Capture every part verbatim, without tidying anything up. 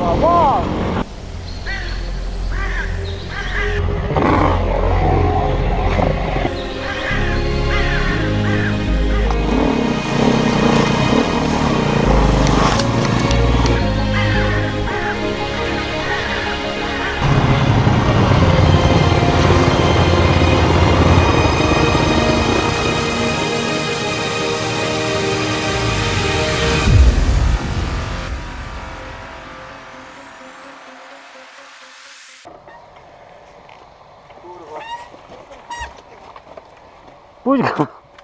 Wow! Pójdź go.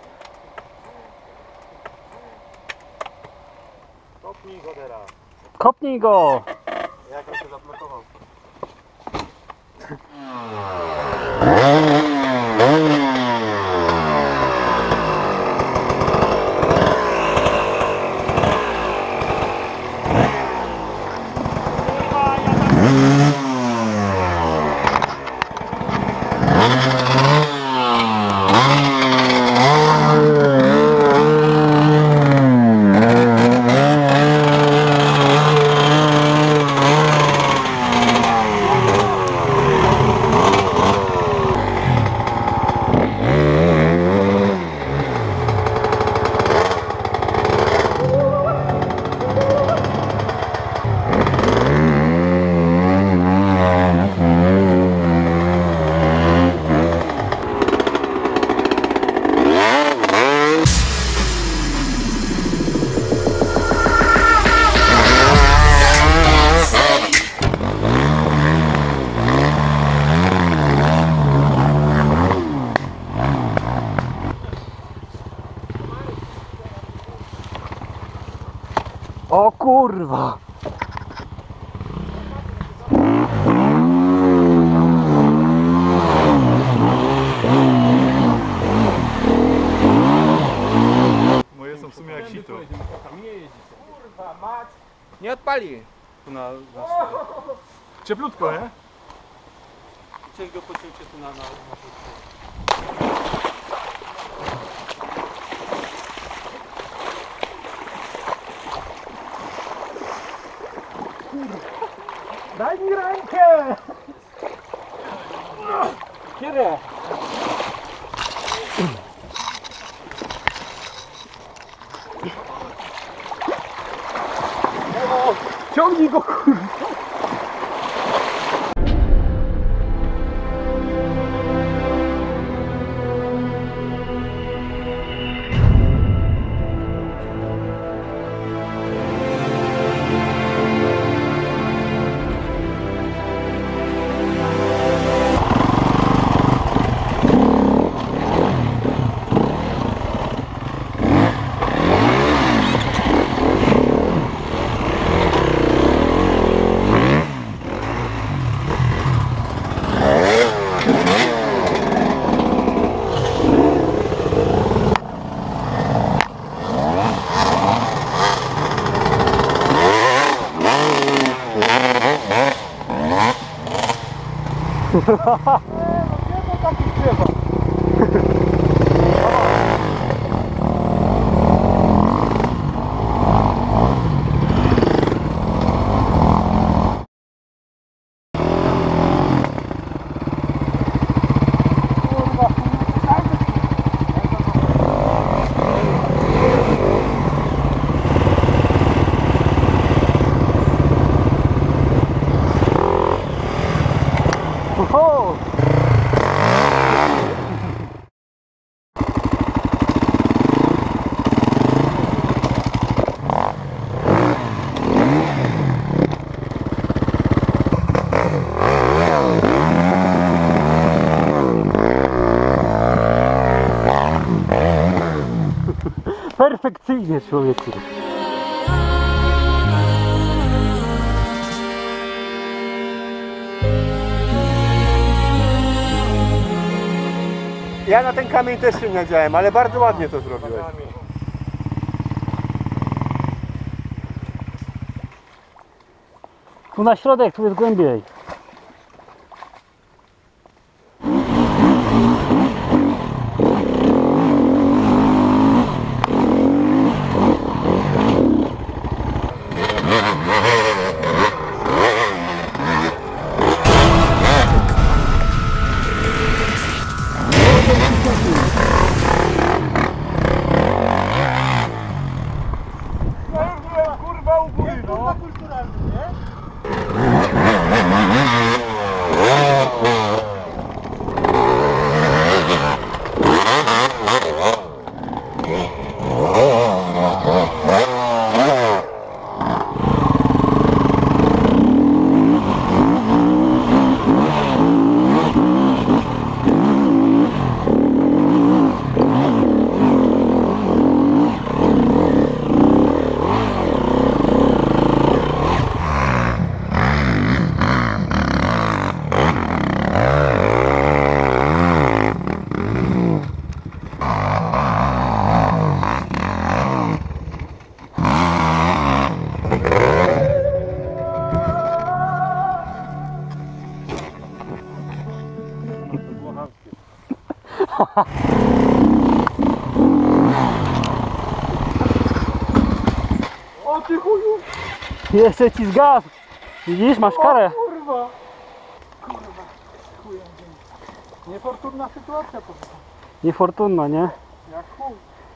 Kopnij go teraz. Kopnij go. Jak on się zablokował? O kurwa! Moje są w sumie jak sito. Nie odpali. Tu na, na cieplutko, nie? Cię go pociągcie tu na, na, na Daj mi rękę! Kiedy? Ciągnij go, kurwa! Oho! Perfekcyjnie, człowieku. Ja na ten kamień też się nadziałem, ale bardzo ładnie to zrobiłeś. Tu na środek, tu jest głębiej. ty chuju! Jeszcze ci zgasł. Widzisz, masz karę. Kurwa! Kurwa, chujem dzień. Niefortunna sytuacja to była. Niefortunna, nie? Jak chuj.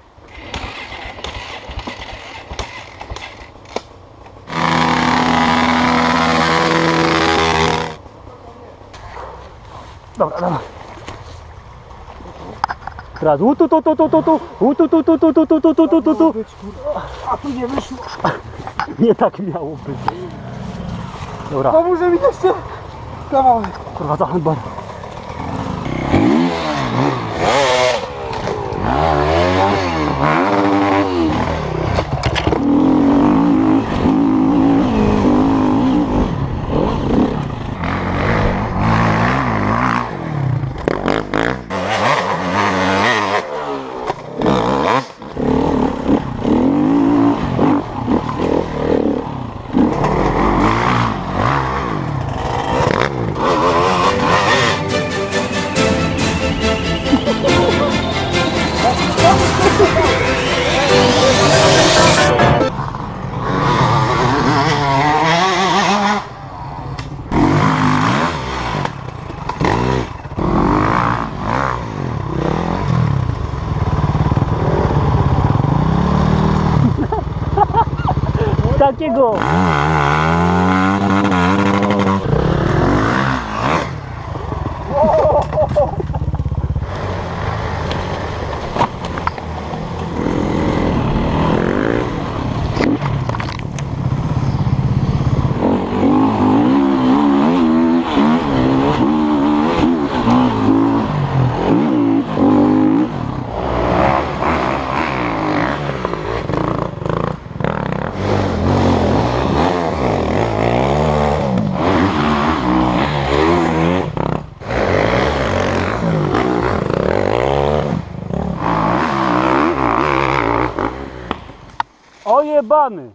Dobra, dobra. Teraz u tu tu tu tu tu tu u tu tu tu tu tu tu tu tu tu tu tu. A tu nie wyszło. Nie tak miało być. Dobra, Pomóże mi jeszcze kawałek. kurwa, za handbar. Takiego! Ojebany!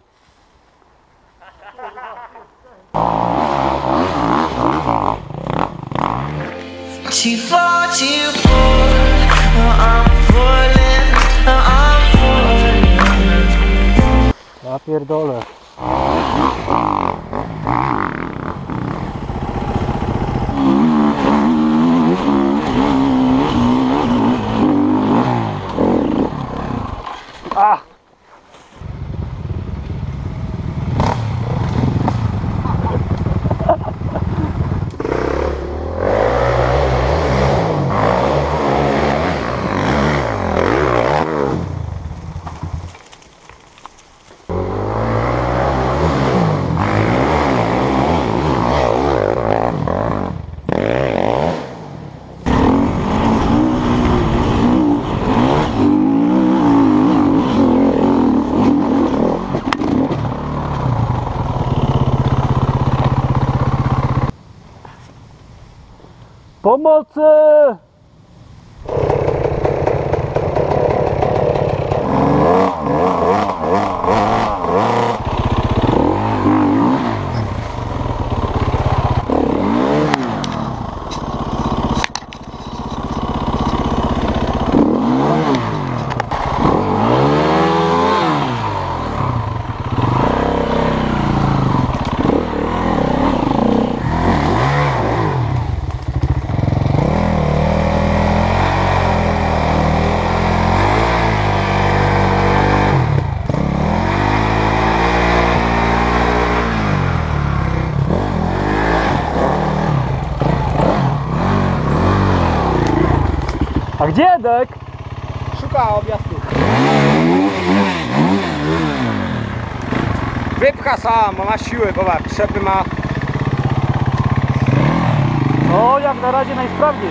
Too far, too far. I'm falling, I'm falling. Ja pierdolę. Ah! Pomocy! A gdzie Edek? Szuka objazdu. Wypcha sam, bo ma siły, bo trzepy ma. No, jak na razie najsprawniej.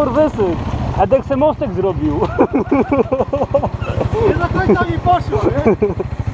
korwesy. Edek se mostek zrobił. Nie do końca mi poszło, nie?